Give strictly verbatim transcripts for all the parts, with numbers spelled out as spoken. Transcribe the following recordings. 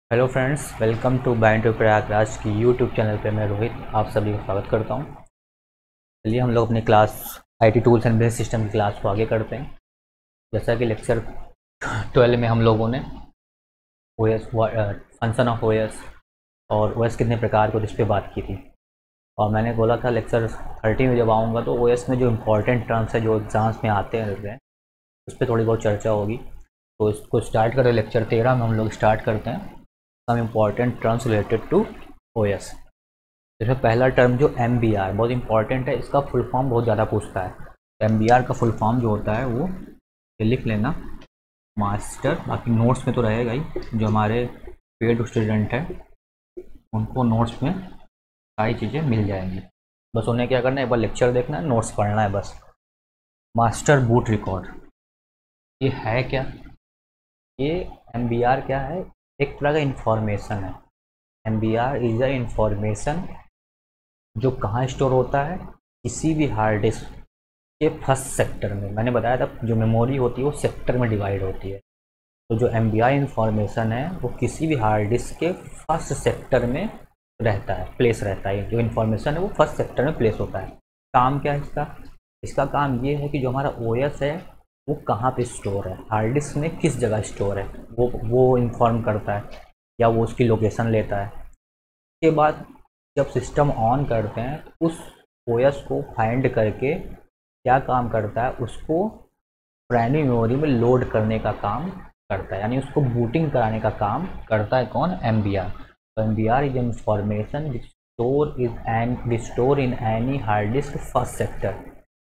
Hello friends, welcome to BinaryTube Prayagraj की YouTube channel पे। मैं रोहित आप सभी का स्वागत करता हूँ। चलिए हम लोग अपनी class IT tools and business system की क्लास को आगे करते हैं। जैसा कि लेक्चर ट्वेल्व में हम लोगों ने ओएस फंक्शन ऑफ ओएस और ओएस कितने प्रकार को, इस पर बात की थी। और मैंने बोला था लेक्चर थर्टी में जब आऊँगा तो ओएस में जो इम्पोर्टेंट टर्म्स है जो एग्ज़ाम्स में आते हैं उस पर थोड़ी बहुत चर्चा होगी। तो इसको स्टार्ट करें। लेक्चर तेरह में हम लोग स्टार्ट करते हैं some important terms related to OS. जैसे पहला टर्म जो एम बी आर बहुत इंपॉर्टेंट है, इसका फुल फॉर्म बहुत ज़्यादा पूछता है। एम बी आर का फुल फॉर्म जो होता है वो ये लिख लेना मास्टर, बाकी नोट्स में तो रहेगा ही। जो हमारे पेड स्टूडेंट हैं उनको नोट्स में सारी चीज़ें मिल जाएंगी, बस उन्हें क्या करना है, एक बार लेक्चर देखना है, नोट्स पढ़ना है बस। मास्टर बूट रिकॉर्ड ये है क्या? ये एम बी आर क्या है? एक तरह का इंफॉर्मेशन है। M B R is a information जो कहाँ स्टोर होता है, किसी भी हार्ड डिस्क के फर्स्ट सेक्टर में। मैंने बताया था जो मेमोरी होती है वो सेक्टर में डिवाइड होती है। तो जो एम बी आर इंफॉर्मेशन है वो किसी भी हार्ड डिस्क के फर्स्ट सेक्टर में रहता है, प्लेस रहता है। जो इन्फॉर्मेशन है वो फर्स्ट सेक्टर में प्लेस होता है। काम क्या है इसका? इसका काम ये है कि जो हमारा ओ एस है वो कहाँ पे स्टोर है, हार्ड डिस्क में किस जगह स्टोर है, वो वो इन्फॉर्म करता है या वो उसकी लोकेशन लेता है। उसके बाद जब सिस्टम ऑन करते हैं तो उस ओएस को फाइंड करके क्या काम करता है, उसको प्राइमरी मेमोरी में लोड करने का काम करता है, यानी उसको बूटिंग कराने का काम करता है कौन? M B R. तो M B R is information which store is and store in any hard disk first sector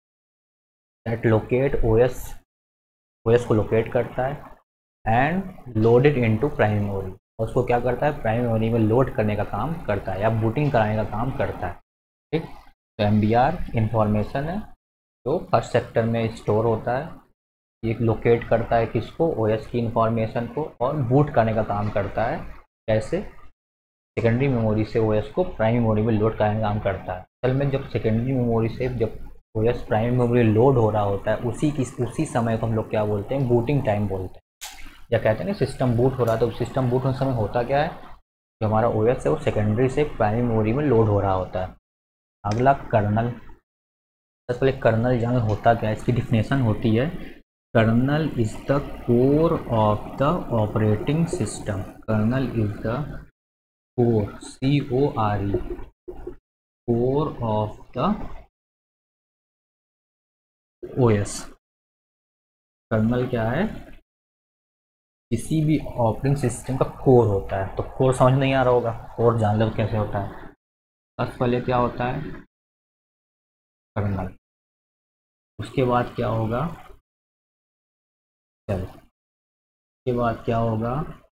that locate OS OS को लोकेट करता है and loaded into primary memory. उसको क्या करता है? प्राइमरी मेमोरी में load करने का काम करता है या बूटिंग कराने का काम करता है। ठीक, तो एम बी आर इंफॉर्मेशन है जो फर्स्ट सेक्टर में स्टोर होता है। ये लोकेट करता है किसको? ओएस की इंफॉर्मेशन को, और बूट करने का काम करता है कैसे? सेकेंडरी मेमोरी से ओएस को प्राइमरी मेमोरी में लोड करने का काम करता है। असल में जब सेकेंडरी मेमोरी से जब ओएस प्राइमरी मेमोरी लोड हो रहा होता है उसी की उसी समय को हम लोग क्या बोलते हैं? बूटिंग टाइम बोलते हैं। या कहते हैं ना सिस्टम बूट हो रहा है, तो सिस्टम बूट होने समय होता क्या है, जो हमारा ओएस है वो सेकेंडरी से प्राइमरी मेमोरी में लोड हो रहा होता है। अगला कर्नल। सबसे पहले कर्नल जान होता क्या है, इसकी डिफिनेशन होती है kernel is the core of the operating system. Kernel is the core, C O R E, core of the OS. Kernel क्या है? किसी भी ऑपरेटिंग सिस्टम का कोर होता है। तो कोर समझ नहीं आ रहा होगा, कोर जान लो कैसे होता है। सबसे पहले क्या होता है? कर्नल। उसके बाद क्या होगा? शेल। उसके बाद क्या होगा?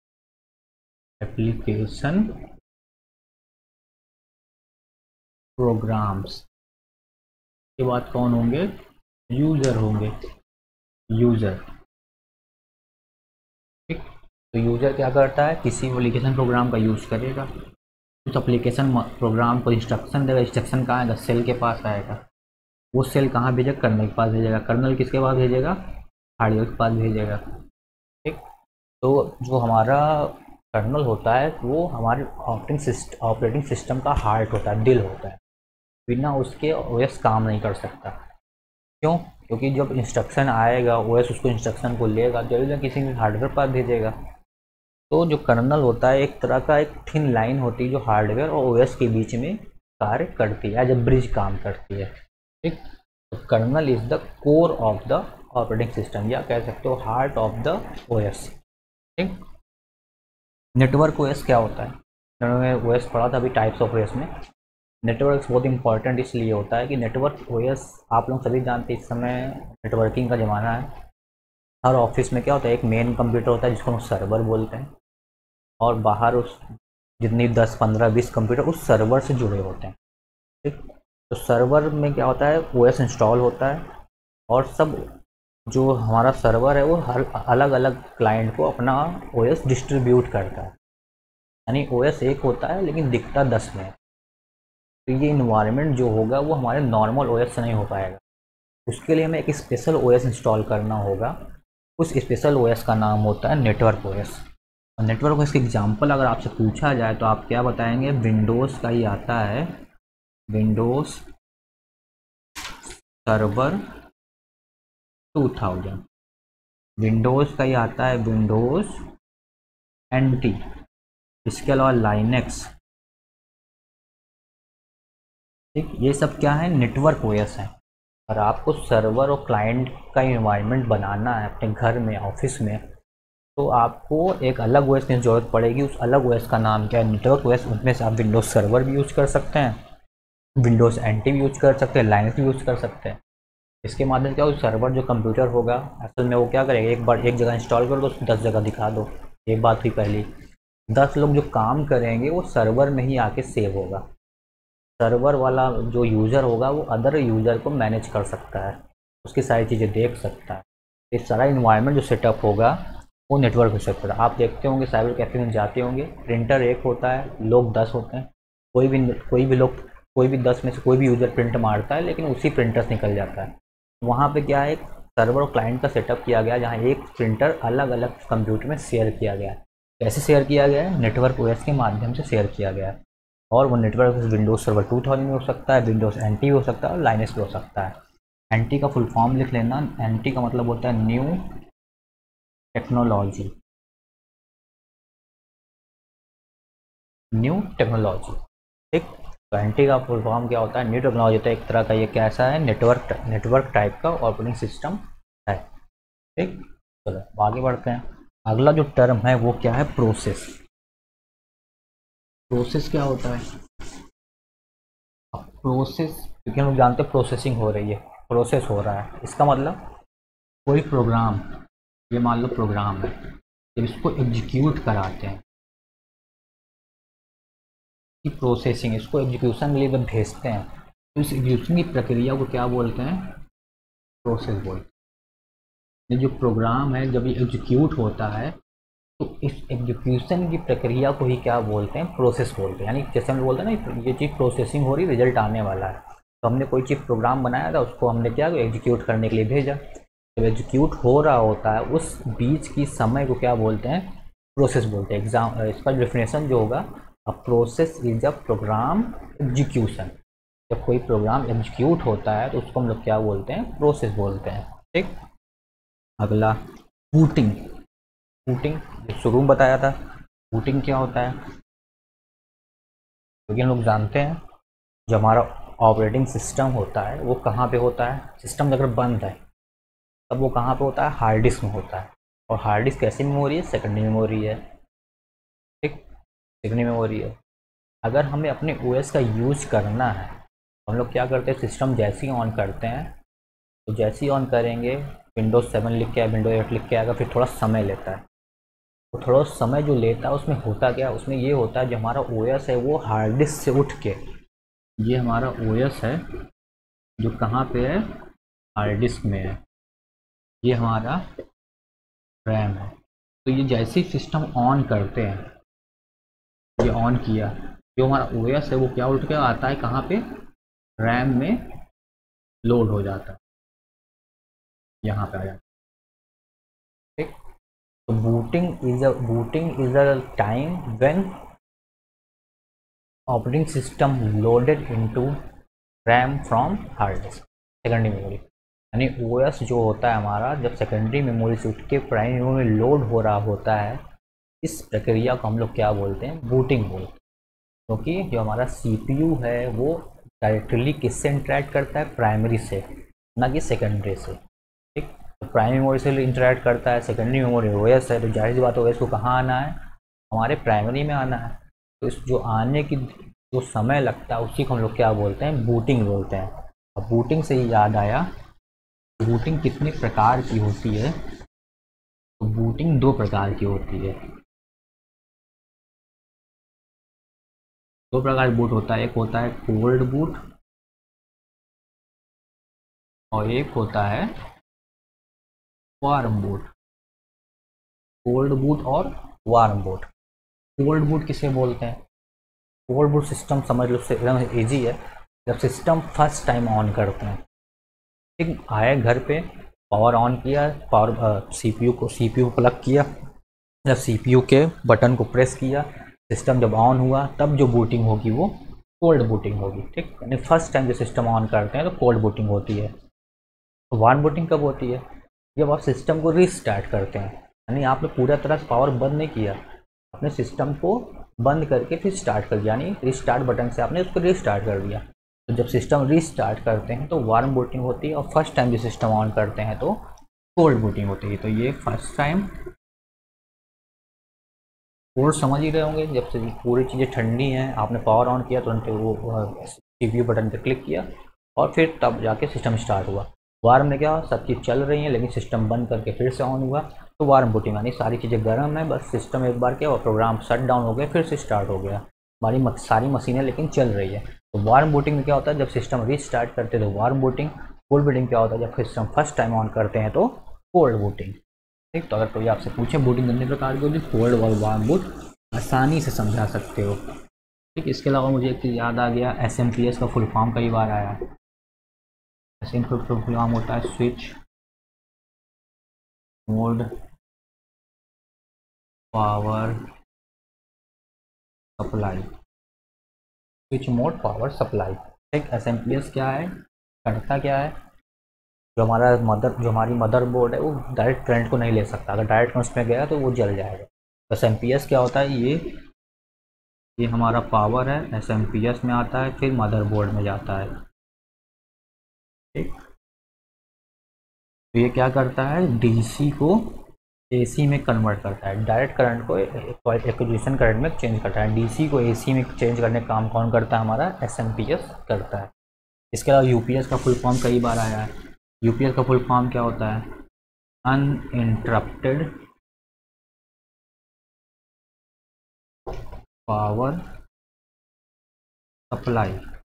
Application programs. के बाद कौन होंगे? यूजर होंगे, यूजर। ठीक, तो यूजर क्या करता है? किसी एप्लीकेशन प्रोग्राम का यूज करेगा, उस एप्लीकेशन प्रोग्राम को इंस्ट्रक्शन देगा। इंस्ट्रक्शन कहाँ आएगा? सेल के पास आएगा। वो सेल कहाँ भेजेगा? कर्नल के पास भेजेगा। कर्नल किसके पास भेजेगा? हार्डवेयर के पास भेजेगा। ठीक, तो जो हमारा कर्नल होता है वो हमारे ऑपरेटिंग सिस्टम ऑपरेटिंग सिस्टम का हार्ट होता है, दिल होता है। बिना उसके ओएस काम नहीं कर सकता। क्यों? क्योंकि जब इंस्ट्रक्शन आएगा ओएस उसको इंस्ट्रक्शन को लेगा, जरूर ना किसी हार्डवेयर पर भेजेगा। तो जो कर्नल होता है एक तरह का एक थिन लाइन होती है जो हार्डवेयर और ओएस के बीच में कार्य करती है, एज ए ब्रिज काम करती है। ठीक, तो kernel is the core of the operating system, या कह सकते हो हार्ट ऑफ द ओएस। ठीक, नेटवर्क ओएस क्या होता है? ओएस पढ़ा था अभी टाइप्स ऑफ ओएस में। नेटवर्क बहुत इंपॉर्टेंट इसलिए होता है कि नेटवर्क ओएस आप लोग सभी जानते हैं, इस समय नेटवर्किंग का ज़माना है। हर ऑफिस में क्या होता है? एक मेन कंप्यूटर होता है जिसको हम सर्वर बोलते हैं, और बाहर उस जितनी दस पंद्रह बीस कंप्यूटर उस सर्वर से जुड़े होते हैं। ठीक, तो सर्वर में क्या होता है? ओएस इंस्टॉल होता है, और सब जो हमारा सर्वर है वो हर अलग अलग क्लाइंट को अपना ओएस डिस्ट्रीब्यूट करता है। यानी ओएस एक होता है लेकिन दिखता दस में। तो ये इन्वायरमेंट जो होगा वो हमारे नॉर्मल ओएस से नहीं हो पाएगा। उसके लिए हमें एक स्पेशल ओएस इंस्टॉल करना होगा। उस स्पेशल ओएस का नाम होता है नेटवर्क ओएस। और नेटवर्क का इसका एग्जाम्पल अगर आपसे पूछा जाए तो आप क्या बताएंगे, विंडोज़ का ही आता है, Windows server two thousand, Windows का ही आता है विंडोज़ एन टी, इसके अलावा लाइनेक्स, ठीक, ये सब क्या है, नेटवर्क ओएस है। और आपको सर्वर और क्लाइंट का इन्वायरमेंट बनाना है अपने घर में, ऑफिस में, तो आपको एक अलग ओएस की ज़रूरत पड़ेगी। उस अलग ओएस का नाम क्या है, नेटवर्क ओएस। उसमें से आप विंडोज़ सर्वर भी यूज़ कर सकते हैं, विंडोज़ एनटी भी यूज़ कर सकते हैं, लाइनेक्स भी यूज़ कर सकते हैं। इसके माध्यम से क्या हो, सर्वर जो कंप्यूटर होगा असल में वो क्या करेगा, एक बार एक जगह इंस्टॉल कर दो, दस जगह दिखा दो, एक बात हुई पहली। दस लोग जो काम करेंगे वो सर्वर में ही आके सेव होगा। सर्वर वाला जो यूज़र होगा वो अदर यूज़र को मैनेज कर सकता है, उसकी सारी चीज़ें देख सकता है। ये सारा इन्वायरमेंट जो सेटअप होगा वो नेटवर्क हो सकता है। आप देखते होंगे साइबर कैफे में जाते होंगे, प्रिंटर एक होता है, लोग दस होते हैं, कोई भी कोई भी लोग कोई भी दस में से कोई भी यूज़र प्रिंट मारता है लेकिन उसी प्रिंटर से निकल जाता है। वहाँ पे क्या है, सर्वर और क्लाइंट का सेटअप किया गया जहाँ एक प्रिंटर अलग अलग कंप्यूटर में शेयर किया गया है। कैसे शेयर किया गया है, नेटवर्क ओएस के माध्यम से शेयर किया गया है। और वो network Windows server two thousand में हो सकता है, विंडोज़ एनटी हो सकता है और लाइनेक्स भी हो सकता है। एनटी का फुल फॉर्म लिख लेना, एनटी का मतलब होता है न्यू टेक्नोलॉजी, न्यू टेक्नोलॉजी, ठीक। तो एनटी का फुल फॉर्म क्या होता है, न्यू टेक्नोलॉजी। तो एक तरह का ये कैसा है, नेटवर्क नेटवर्क टाइप का ऑपरेटिंग सिस्टम है, ठीक। चलो आगे बढ़ते हैं। अगला जो टर्म है वो क्या है, प्रोसेस। प्रोसेस क्या होता है, प्रोसेस, क्योंकि हम लोग जानते हैं प्रोसेसिंग हो रही है, प्रोसेस हो रहा है, इसका मतलब कोई प्रोग्राम, ये मान लो प्रोग्राम है, जब इसको एग्जीक्यूट कराते हैं कि प्रोसेसिंग, इसको एग्जीक्यूशन के लिए जब भेजते हैं तो इस एग्जीक्यूशन की प्रक्रिया को क्या बोलते हैं, प्रोसेस बोलते हैं। ये जो प्रोग्राम है जब ये एग्जीक्यूट होता है तो इस एग्जीक्यूशन की प्रक्रिया को ही क्या बोलते हैं, प्रोसेस बोलते हैं। यानी जैसे हम बोलते हैं ना, ये चीज़ प्रोसेसिंग हो रही, रिजल्ट आने वाला है, तो हमने कोई चीज़ प्रोग्राम बनाया था, उसको हमने क्या एग्जीक्यूट करने के लिए भेजा। जब एग्जीक्यूट हो रहा होता है उस बीच की समय को क्या बोलते हैं, प्रोसेस बोलते हैं। एग्जाम इसका डेफिनेशन जो होगा, a process is a program execution. जब कोई प्रोग्राम एग्जीक्यूट होता है तो उसको हम लोग क्या बोलते हैं, प्रोसेस बोलते हैं, ठीक। अगला बूटिंग, बूटिंग शुरू में बताया था, बूटिंग क्या होता है, क्योंकि हम लोग जानते हैं जो हमारा ऑपरेटिंग सिस्टम होता है वो कहाँ पे होता है, सिस्टम अगर बंद है तब वो कहाँ पे होता है, हार्ड डिस्क में होता है। और हार्ड डिस्क कैसी मेमोरी है, सेकेंडरी मेमोरी है, ठीक, सेकेंडरी मेमोरी है। अगर हमें अपने ओएस का यूज करना है तो हम लोग क्या करते हैं, सिस्टम जैसे ही ऑन करते हैं तो जैसे ही ऑन करेंगे विंडोज़ सेवन लिख के विंडोज एट लिख के आएगा, फिर थोड़ा समय लेता है। तो थोड़ा समय जो लेता है उसमें होता क्या, उसमें ये होता है जो हमारा ओएस है वो हार्ड डिस्क से उठ के, ये हमारा ओएस है जो कहाँ पे है, हार्ड डिस्क में है, ये हमारा रैम है। तो ये जैसे ही सिस्टम ऑन करते हैं, ये ऑन किया, जो हमारा ओएस है वो क्या उठ के आता है, कहाँ पे, रैम में लोड हो जाता है, यहाँ पे आ जाता है, ठीक। तो booting is a booting is a time when operating system loaded into RAM from hard disk, secondary memory. यानी ओएस जो होता है हमारा जब सेकेंडरी मेमोरी से उठ के प्राइमरी मेमोरी में लोड हो रहा होता है, इस प्रक्रिया को हम लोग क्या बोलते हैं, बूटिंग बोलते हैं। क्योंकि जो हमारा सीपीयू है वो डायरेक्टली किससे इंटरेक्ट करता है, प्राइमरी से, ना कि सेकेंडरी से, ठीक। तो प्राइमरी मेमोरी से इंटरेक्ट करता है, सेकेंडरी मेमोरी ओएस है, तो जाहिर सी बात है ओएस को कहाँ आना है, हमारे प्राइमरी में आना है। तो इस जो आने की जो समय लगता है उसी को हम लोग क्या बोलते हैं, बूटिंग बोलते हैं। अब बूटिंग से ही याद आया, बूटिंग कितने प्रकार की होती है, तो बूटिंग दो प्रकार की होती है, दो प्रकार बूट होता है, एक होता है कोल्ड बूट और एक होता है वार्म बूट। कोल्ड बूट और वार्म बूट। कोल्ड बूट किसे बोलते हैं, कोल्ड बूट सिस्टम समझ लो, एकदम ईजी है। जब सिस्टम फर्स्ट टाइम ऑन करते हैं, ठीक, आए घर पे, पावर ऑन किया, पावर सीपीयू को सीपीयू को प्लग किया, जब सीपीयू के बटन को प्रेस किया, सिस्टम जब ऑन हुआ, तब जो बूटिंग होगी वो कोल्ड बूटिंग होगी। ठीक, यानी फर्स्ट टाइम जो सिस्टम ऑन करते हैं तो कोल्ड बूटिंग होती है। तो वार्म बूटिंग कब होती है? जब आप सिस्टम को रीस्टार्ट करते हैं, यानी आपने पूरा तरह से पावर बंद नहीं किया, अपने सिस्टम को बंद करके फिर स्टार्ट कर दिया, यानी रिस्टार्ट बटन से आपने उसको रीस्टार्ट कर दिया। तो जब सिस्टम रीस्टार्ट करते हैं तो वार्म बूटिंग होती है, और फर्स्ट टाइम जो सिस्टम ऑन करते हैं तो कोल्ड बूटिंग होती है। तो ये फर्स्ट टाइम कोड समझ ही रहे होंगे। जब से पूरी चीज़ें ठंडी हैं, आपने पावर ऑन किया, तुरंत वो सीपीयू बटन पर क्लिक किया और फिर तब जाके सिस्टम स्टार्ट हुआ। वार्म में क्या, सब चीज़ चल रही है लेकिन सिस्टम बंद करके फिर से ऑन हुआ, तो वार्म बूटिंग, यानी सारी चीज़ें गर्म है, बस सिस्टम एक बार क्या हुआ, प्रोग्राम शट डाउन हो गया, फिर से स्टार्ट हो गया, हमारी सारी मशीनें लेकिन चल रही है। तो वार्म बूटिंग में क्या होता है, जब सिस्टम रीस्टार्ट करते हैं तो वार्म बूटिंग। कोल्ड बूटिंग क्या होता है, जब सिस्टम फर्स्ट टाइम ऑन करते हैं तो कोल्ड बूटिंग। ठीक, तो अगर कोई आपसे पूछे बूटिंग कितने प्रकार की होती है, कोल्ड और वार्म बूट आसानी से समझा सकते हो। ठीक, इसके अलावा मुझे एक चीज़ याद आ गया, एस एम पी एस का फुल फॉर्म कई बार आया। एस एम फुल फॉर्म होता है switch mode power supply. Switch mode power supply. ठीक, एस एम पी एस क्या है, करता क्या है, जो हमारा मदर जो हमारी मदर बोर्ड है वो डायरेक्ट करंट को नहीं ले सकता, अगर डायरेक्ट उसमें गया तो वो जल जाएगा। एस एम पी एस क्या होता है, ये ये हमारा पावर है, एस एम पी एस में आता है, फिर मदरबोर्ड में जाता है। ठीक, तो ये क्या करता है, डीसी को एसी में कन्वर्ट करता है, डायरेक्ट करंट को एक्विजिशन करंट में चेंज करता है। डीसी को एसी में चेंज करने का काम कौन करता है, हमारा एस एम पी एस करता है। इसके अलावा यू पी एस का फुल फॉर्म कई बार आया है। यू पी एस का फुल फॉर्म क्या होता है, अनइंटरप्टेड पावर सप्लाई।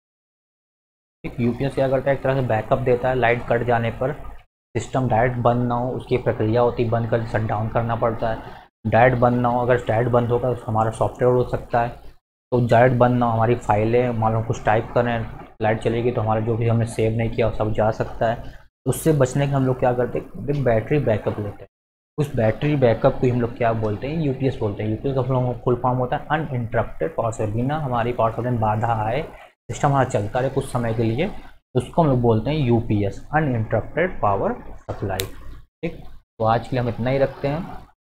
ठीक, यूपीएस क्या करता है, एक तरह से बैकअप देता है, लाइट कट जाने पर सिस्टम डायरेक्ट बंद ना हो, उसकी प्रक्रिया होती है, बंद कर शट डाउन करना पड़ता है। डायरेक्ट बंद ना हो, अगर डायरेक्ट बंद होगा तो हमारा सॉफ्टवेयर हो सकता है, तो डायरेक्ट बंद ना हो, हमारी फाइलें मान लो कुछ टाइप करें, लाइट चलेगी तो हमारा जो भी हमने सेव नहीं किया वो सब जा सकता है। उससे बचने के हम लोग क्या करते हैं, बैटरी बैकअप लेते हैं। उस बैटरी बैकअप को हम लोग क्या बोलते हैं, यूपीएस बोलते हैं। यूपीएस का फुल फॉर्म होता है अनइंटरप्टेड पावर सप्लाई, बिना हमारी पावर सप्लाई में बाधा आए सिस्टम हमारा चलता रहे कुछ समय के लिए, उसको हम लोग बोलते हैं यूपीएस, अनइंटरप्टेड पावर सप्लाई। ठीक, तो आज के लिए हम इतना ही रखते हैं।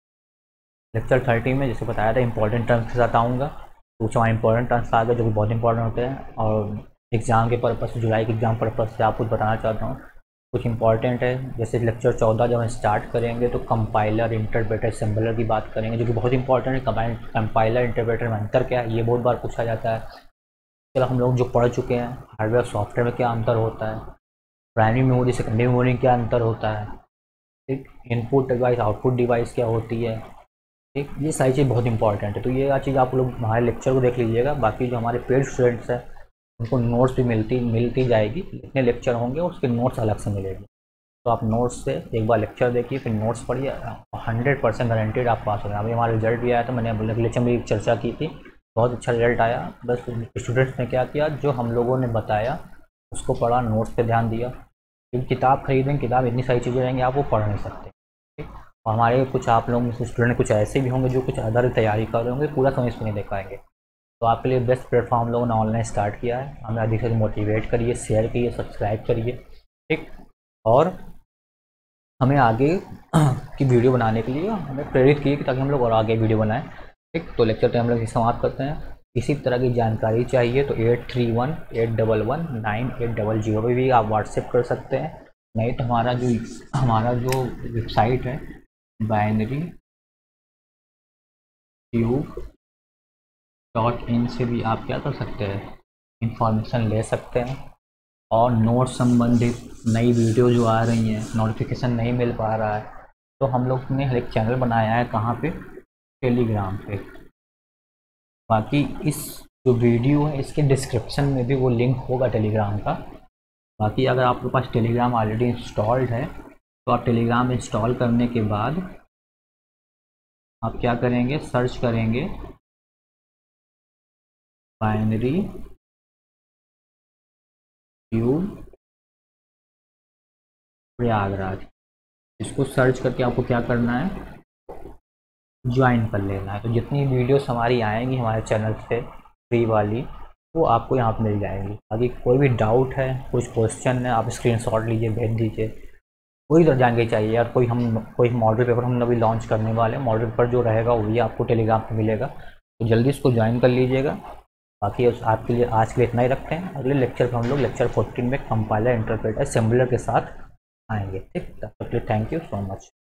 लेक्चर थर्टी में जैसे बताया था इंपॉर्टेंट टर्म्स के साथ आऊँगा, कुछ हमारे इंपॉर्टेंट टर्म्स आ गए जो कि बहुत इंपॉर्टेंट होते हैं, और एग्ज़ाम के पर्पज़ से, जुलाई के एग्ज़ाम पर्पज़ से आप कुछ बताना चाहता हूँ कुछ इंपॉर्टेंट है। जैसे लेक्चर चौदह जब हम स्टार्ट करेंगे तो कंपाइलर इंटरप्रेटर सिम्बलर की बात करेंगे, जो कि बहुत इंपॉर्टेंट है। कंपाइलर इंटरप्रेटर में अंतर क्या है, ये बहुत बार पूछा जाता है। इसके अलावा हम लोग जो पढ़ चुके हैं हार्डवेयर सॉफ्टवेयर में क्या अंतर होता है, प्राइमरी मेमोरी सेकेंडरी मेमोरी में क्या अंतर होता है, ठीक, इनपुट डिवाइस आउटपुट डिवाइस क्या होती है। ठीक, ये सारी चीज़ बहुत इंपॉर्टेंट है, तो ये चीज़ आप लोग हमारे लेक्चर को देख लीजिएगा। बाकी जो हमारे पेड स्टूडेंट्स हैं उनको नोट्स भी मिलती मिलती जाएगी, जितने लेक्चर होंगे उसके नोट्स अलग से मिलेगी। तो आप नोट्स से एक बार लेक्चर देखिए, फिर नोट्स पढ़िए, हंड्रेड परसेंट गारंटेड आप पास हो गए। अभी हमारा रिजल्ट भी आया था, मैंने लेक्चर में एक चर्चा की थी, बहुत अच्छा रिजल्ट आया। बस स्टूडेंट्स ने क्या किया, जो हम लोगों ने बताया उसको पढ़ा, नोट्स पे ध्यान दिया। क्योंकि किताब खरीदें, किताब इतनी सारी चीज़ें रहेंगी आप वो पढ़ नहीं सकते। ठीक, और हमारे कुछ आप लोग में से स्टूडेंट कुछ ऐसे भी होंगे जो कुछ अदर तैयारी कर रहे होंगे, पूरा समय इसमें नहीं दे पाएंगे। तो आपके लिए बेस्ट प्लेटफॉर्म हम लोगों ने ऑनलाइन स्टार्ट किया है। हमें अधिक से अधिक मोटिवेट करिए, शेयर करिए, सब्सक्राइब करिए। ठीक, और हमें आगे की वीडियो बनाने के लिए हमें प्रेरित किए ताकि हम लोग और आगे वीडियो बनाएं। ठीक, तो लेक्चर तो हम लोग समाप्त करते हैं। इसी तरह की जानकारी चाहिए तो eight three one eight double one nine eight double zero पर भी आप व्हाट्सएप कर सकते हैं, नहीं तो हमारा जो हमारा जो वेबसाइट है बाइनरी ट्यूब डॉट इन से भी आप क्या कर सकते हैं, इंफॉर्मेशन ले सकते हैं। और नोट संबंधित नई वीडियो जो आ रही हैं, नोटिफिकेशन नहीं मिल पा रहा है, तो हम लोग ने एक चैनल बनाया है, कहाँ पे, टेलीग्राम पे। बाकी इस जो वीडियो है इसके डिस्क्रिप्शन में भी वो लिंक होगा टेलीग्राम का। बाकी अगर आपके पास टेलीग्राम ऑलरेडी इंस्टॉल्ड है तो आप टेलीग्राम इंस्टॉल करने के बाद आप क्या करेंगे, सर्च करेंगे बाइनरी ट्यूब प्रयागराज। इसको सर्च करके आपको क्या करना है, ज्वाइन कर लेना है। तो जितनी वीडियोस हमारी आएंगी हमारे चैनल पे फ्री वाली, वो आपको यहाँ पर मिल जाएंगी। बाकी कोई भी डाउट है, कुछ क्वेश्चन है, आप स्क्रीनशॉट लीजिए, भेज दीजिए। कोई तो जानकारी चाहिए यार, कोई हम कोई मॉडल पेपर हम अभी लॉन्च करने वाले हैं, मॉडल पेपर जो रहेगा वही आपको टेलीग्राम पे मिलेगा, तो जल्दी इसको ज्वाइन कर लीजिएगा। बाकी उस आपके लिए आज के लिए इतना ही रखते हैं। अगले लेक्चर पर हम लोग लेक्चर फोर्टीन में कंपाइलर इंटरप्रेटर सिम्बलर के साथ आएंगे। ठीक, तब तक के लिए थैंक यू सो मच।